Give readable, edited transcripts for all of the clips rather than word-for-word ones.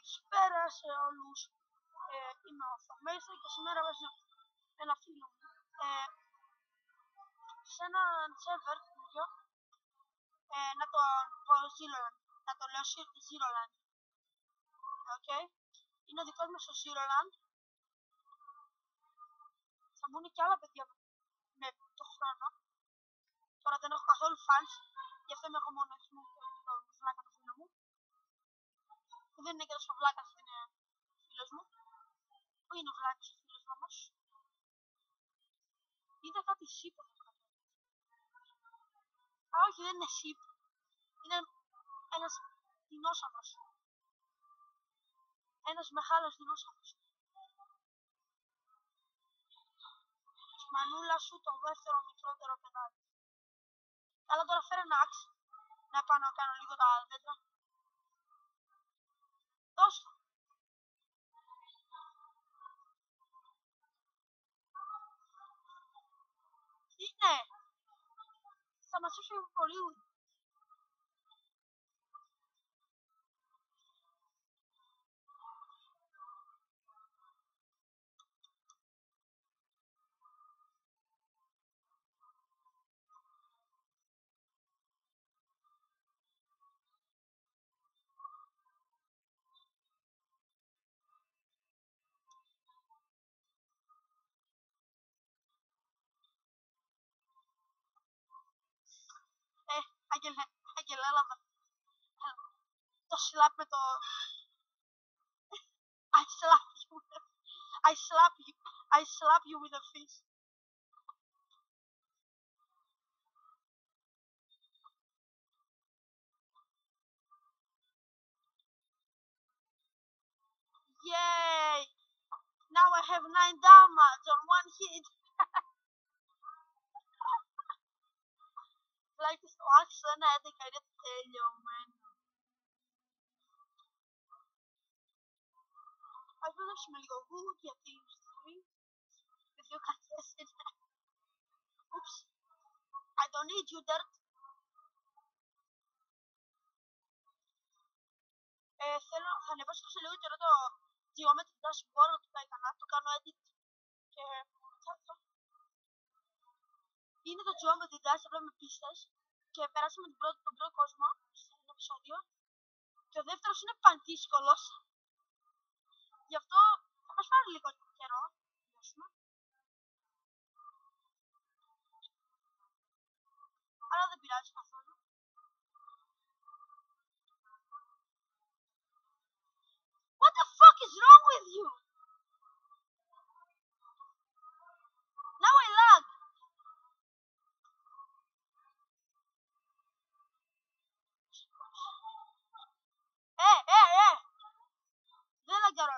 Καλησπέρα σε όλους. Είμαι ο Θωμέσα και σήμερα βάζω ένα φίλο μου σε ένα server καινούριο, να το πω Zeroland, να το λέω Zeroland. Okay. Είναι ο δικός μας ο Zeroland. Θα μπουν και άλλα παιδιά με το χρόνο. Τώρα δεν έχω καθόλου fans, γι' αυτό είμαι εγώ μόνος μου και τον Βλάκα του φίλου μου. Που δεν είναι και τόσο Βλάκας, είναι φίλος μου. Πού είναι ο Βλάκας ο φίλος μου όμως? Είδα κάτι sheep εδώ κάτω. Α, όχι, δεν είναι sheep. Είναι ένας δεινόσαυρος. Ένας μεγάλος δεινόσαυρος. Της μανούλα σου το δεύτερο μικρότερο παιδάκι. Αλλά τώρα φέρε ένα axe. Να πάω να κάνω λίγο τα δέντρα. Δώσ' το. Είναι. Θα μας έχει πολύ ουρή. Άγγελε, έλα εδώ. Το slap με το... I slap you. I slap you. I slap you with a fish. Yay! Now I have 9 damage on one hit. Βλέπεις το άξιο 1-11 είναι τελειωμένο. Ας δουλέψουμε λίγο wood γιατί είναι στιγμή. Με 2 καρδιές είναι. Oops. I don't need you dirt. Θέλω να ανεβάσω σε λίγο καιρό το Geometry Dash μπορώ να το έκανα. Το κάνω edit και είναι το Geometry Dash απλά με πίστες και περάσαμε τον πρώτο κόσμο σε ένα επεισόδιο και ο δεύτερος είναι παντδύσκολος. Γι' αυτό θα μας πάρει λίγο καιρό να τελειώσουμε. Αλλά δεν πειράζει καθόλου. What the fuck is wrong with you? Now I lag. Δεν λαγκάρω.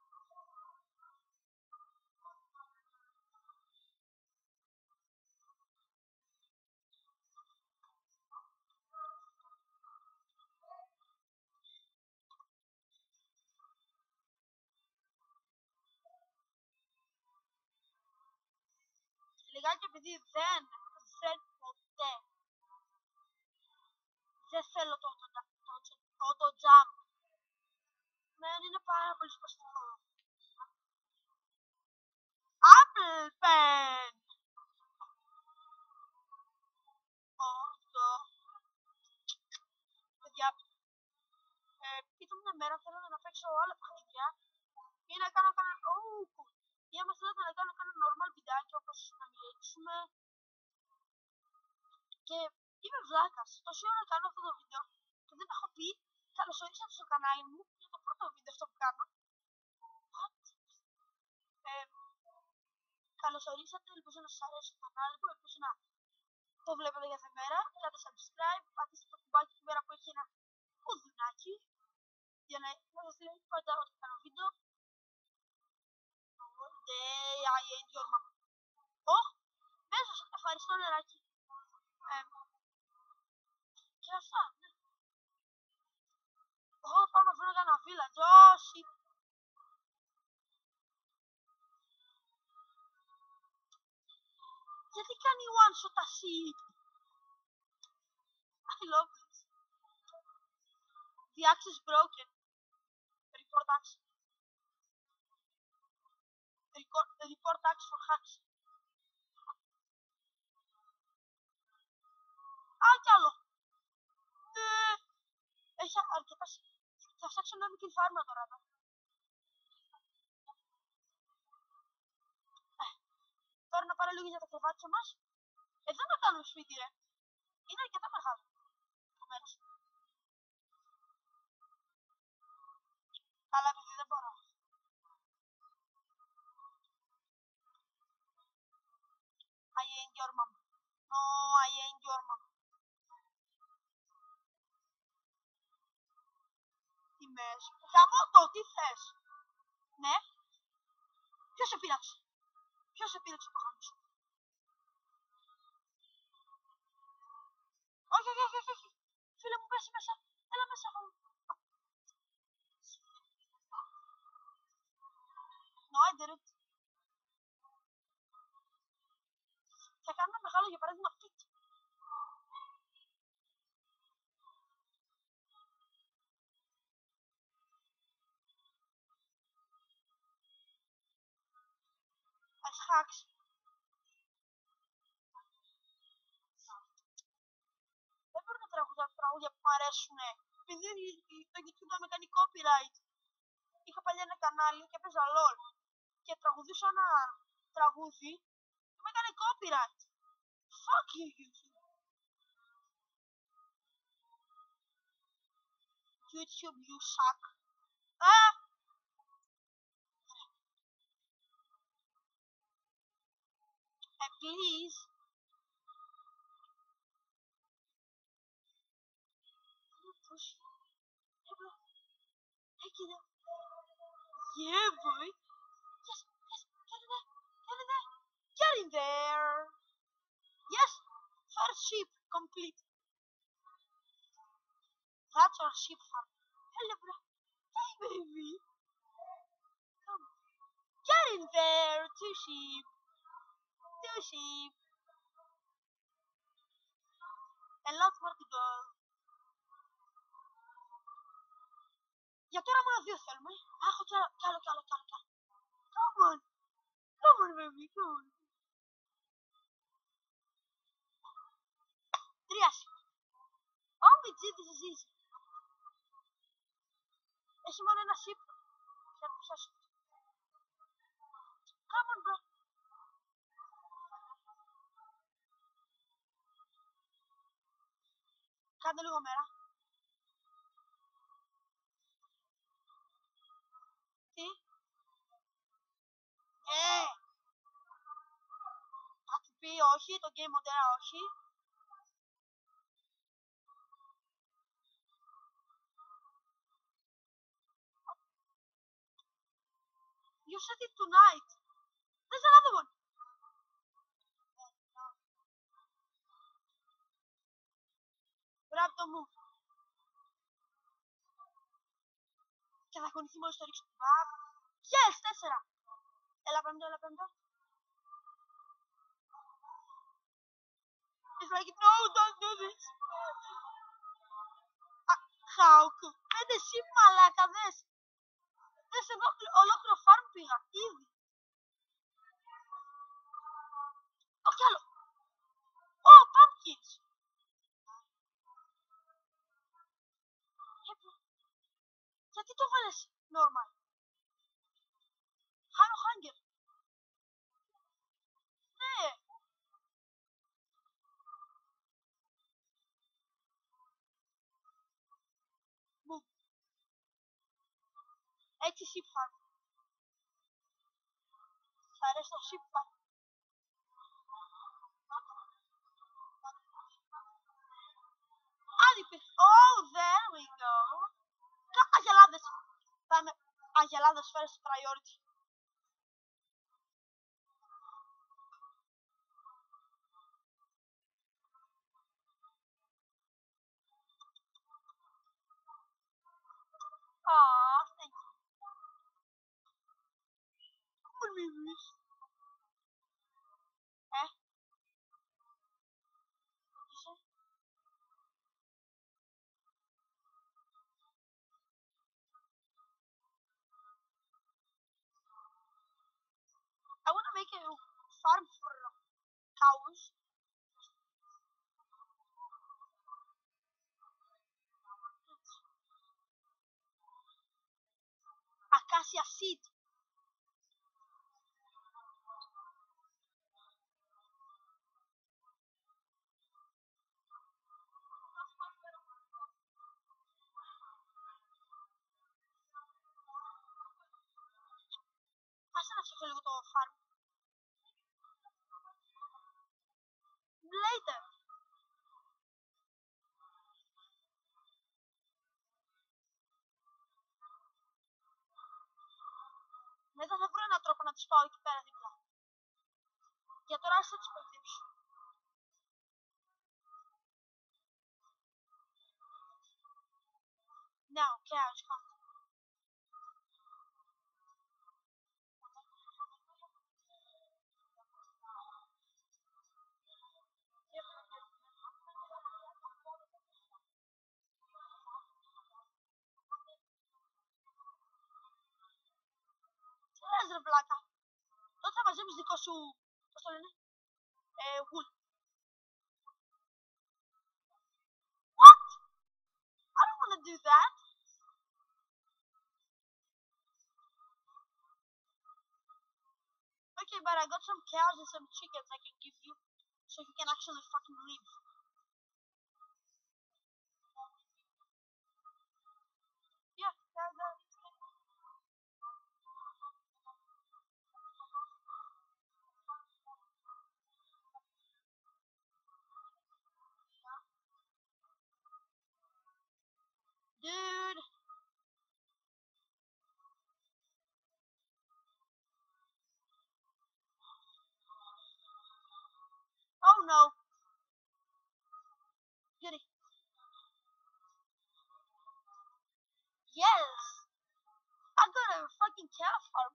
Λιγάκι επειδή δεν ποτέ. Δεν θέλω το auto-jump. Είναι πάρα πολύ σπαστικό. Apple pen! Αυτό. Παιδιά, ήταν μια μέρα θέλω να παίξω άλλα παιχνίδια ή να κάνω ή άμα θέλετε να κάνω normal βιντεάκι όπως να μιλήσουμε και είμαι βλάκας. Τόση ώρα κάνω αυτό το βίντεο και δεν έχω πει καλώς ορίσατε στο κανάλι μου για το πρώτο βίντεο αυτό που κάνω. Καλώς ορίσατε, ελπίζω να σας αρέσει το κανάλι μου, ελπίζω να το βλέπετε κάθε μέρα. Κάντε subscribe, πατήστε το κουμπάκι τη μέρα που έχει ένα κουδουνάκι για να σας λέει πάντα όταν κάνω βίντεο. All day I ain't your mom. Μέσα σε ευχαριστώ νεράκι. Και αυτά, ναι. Εγώ πάω να βρω ένα village, όσοι. Γιατί κάνει one shot τα sheep? I love this. The axe is broken. report axe. Report axe for hacks. Α, κι άλλο. Έχει αρκετά. Θα ψάξω να μην φάρμα τώρα. Τώρα να πάρω λίγο για τα κρεβάτια μας. Εδώ να κάνουμε σπίτι, ρε. Είναι αρκετά μεγάλο. Επομένως. Αλλά επειδή δεν μπορώ. I ain't your mom. No, I ain't your mom. Τι μες. Γαμώτο, τι θες. Ναι. Ποιος σε πείραξε. Ποιος σε πείραξε το χάμι σου. Όχι, όχι, όχι, όχι. Φίλε μου, πέσει μέσα. Έλα μέσα από μου. No, I didn't. Θα κάνω ένα μεγάλο για παράδειγμα kit. As hacks. Δεν μπορώ να τραγουδάω τραγούδια που μου αρέσουν. Επειδή το YouTube με κάνει copyright. Είχα παλιά ένα κανάλι και έπαιζα LOL. Και τραγουδούσα ένα τραγούδι και με έκανε copyright. Fuck you, YouTube. YouTube, you suck. Please. Push. Hey, bro. Hey, kiddo. Yeah, boy. Yes, yes. Get in there. Get in there. Get in there. Yes. First sheep complete. That's our sheep farm. Hello, bro. Hey, baby. Come. Get in there. Two sheep. Two sheep. And lots more to go. Για τώρα μόνο δύο θέλουμε. Έχω κι άλλο. Come on. Come on, baby. Come on. Τρία sheep. Oh, we did this is easy. Έχει μόνο ένα sheep. Come on, bro. Κάντε λίγο μέρα. Τι? Θα του πει όχι, το game mode όχι. You said it tonight. There's another one. Grab the move. Και θα χωνηθεί μόλις το ρίξω. Yes, 4. Έλα πέμπτο. It's like, no, don't do this. Χάουκ. 5 sheep μαλάκα, δες. Δες εδώ ολόκληρο farm πήγα, ήδη. Όχι άλλο. Oh, pumpkins. Γιατί το βάλες normal. Χάνω hunger. Ναι. Move. Έτσι sheep farm. Σ' αρέσει το sheep farm. Oh, there we go. Αγελάδες. Πάμε. Αγελάδες first priority. Aw, thank you. Come on, babies. What did you say? make a farm for cows. Acacia seed. Άσε να ψήσω λίγο το farm. Later. Μετά θα βρω έναν τρόπο να τις πάω εκεί πέρα δίπλα. Για τώρα άσε να τις παιδέψω. Now, cows come. Τι λες ρε βλάκα. Τότε θα μαζέψεις δικό σου, πώς το λένε, wool. What? I don't want to do that. Okay, but I got some cows and some chickens I can give you, so you can actually fucking live. Yeah, there. Dude. Oh no. Get it. Yes. I got a fucking cow farm.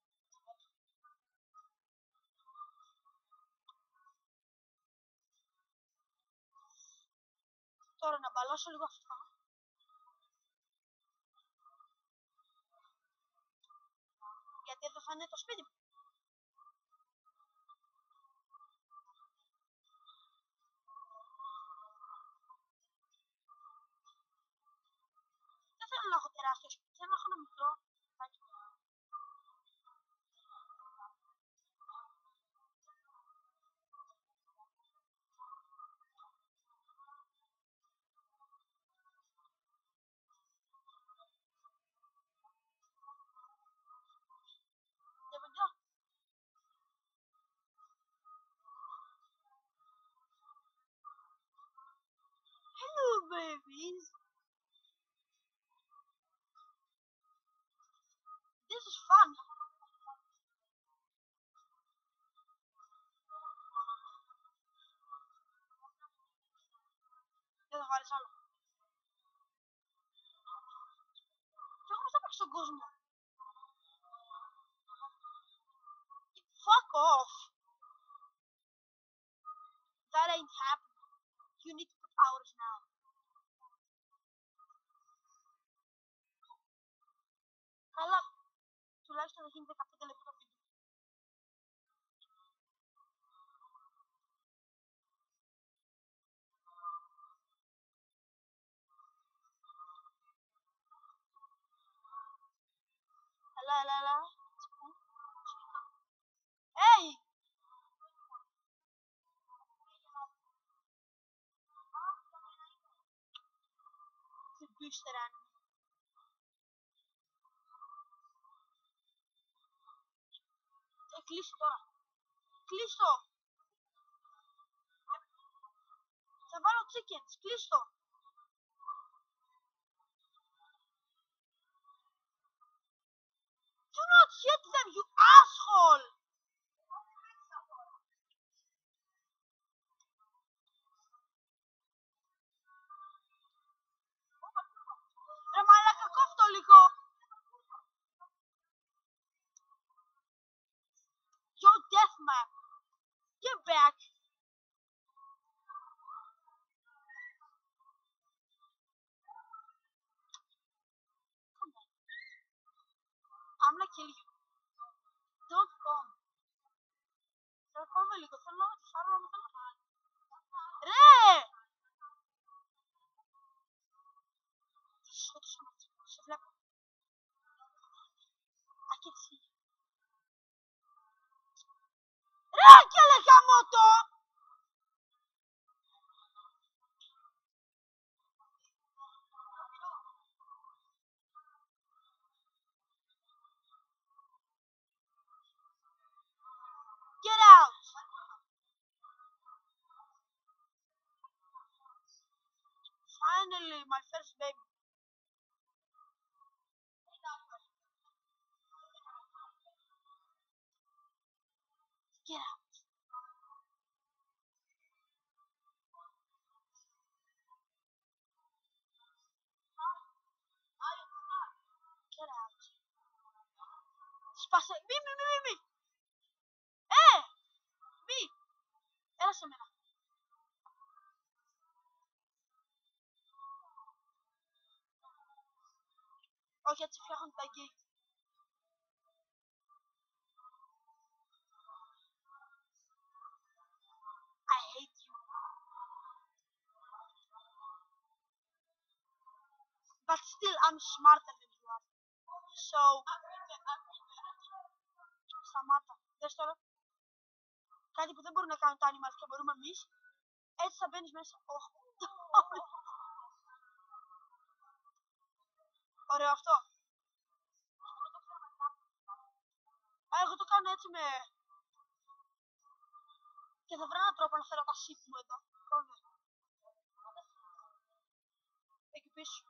Τώρα να μπαλώσω λίγο αυτό. Γιατί εδώ θα είναι το σπίτι μου. Δεν θέλω να έχω τεράστιο σπίτι, θέλω να έχω ένα μικρό. There we go. Hello, babies. This is fun. Δεν θα βάλεις άλλο. Και εγώ πώς θα παίξω στον κόσμο. Fuck off. That ain't happening. You need to put hours now. Καλά. Τουλάχιστον θα γίνει 15 λεπτό το βίντεο. Έλα. Hey! Τι booster animal. Κλείστο τώρα. Κλείστο. Θα βάλω chickens. Κλείστο. Do not hit them, you asshole! Ρε μαλάκα, κόφτω λίγο. Your death map. Get back. Come on. I'm gonna kill you. Don't come. Κόβε λίγο, θέλω να τη φάρω να θέλω. Ρε! Θα σε σκοτώσω μαζί, σε βλέπω. Ακίτσι. Ρε και λε γαμώτο! Get out! Finally, my first baby. Get out. Get out. Σπάσε. Μη. Μη. Έλα σε μένα. Όχι, έτσι φτιάχνουν τα gate. I hate you. But still, I'm smarter than you are. So... Σταμάτα. Δες τώρα. Κάτι που δεν μπορούν να κάνουν τα animals και μπορούμε εμείς. Έτσι θα μπαίνεις μέσα. Ωραίο αυτό. Εγώ το κάνω έτσι με... Και θα βρω έναν τρόπο να φέρω τα ship μου εδώ. Κόβε. Εκεί πίσω.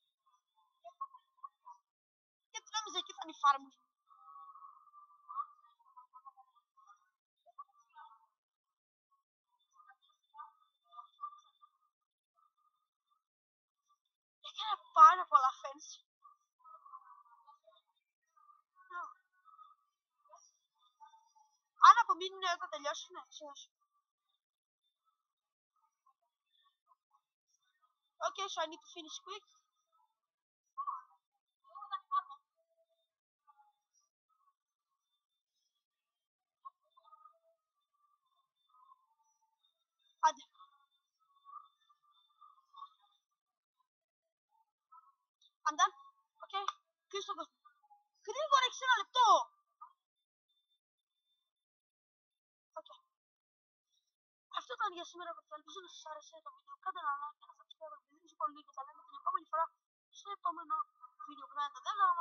Γιατί νόμιζα εκεί θα είναι η farm μου. Έκανα πάρα πολλά fence. Αν απομείνουν όταν τελειώσουν, σίγουρα. Okay, so I need to finish quick. Άντε. I'm done. Okay. Κλείς τον κόσμο. Γρήγορα, έχεις ένα λεπτό. Okay. Αυτό ήταν για σήμερα, παιδιά. Ελπίζω να σας άρεσε το βίντεο. Κάντε ένα like και ένα subscribe. Δεν είναι πολύ και τα λέμε την επόμενη φορά στο επόμενο βίντεο που θα είναι το δεύτερο.